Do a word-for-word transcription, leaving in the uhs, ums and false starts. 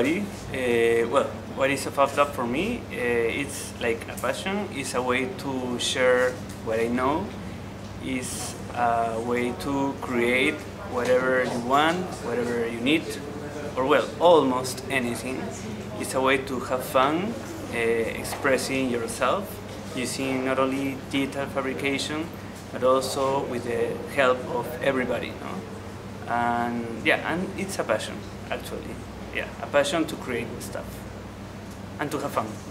everybody. Uh, well, what is a FabLab for me? Uh, it's like a passion. It's a way to share what I know. It's a way to create whatever you want, whatever you need, or well, almost anything. It's a way to have fun, uh, expressing yourself, using not only digital fabrication, but also with the help of everybody. No? And yeah, and it's a passion, actually. Yeah, a passion to create stuff and to have fun.